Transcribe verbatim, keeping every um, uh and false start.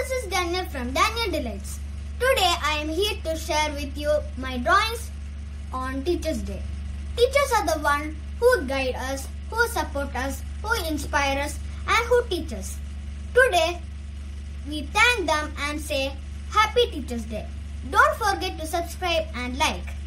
This is Daniel from Daniel Delights. Today I am here to share with you my drawings on Teachers' Day. Teachers are the one who guide us, who support us, who inspire us and who teach us. Today we thank them and say Happy Teachers' Day. Don't forget to subscribe and like.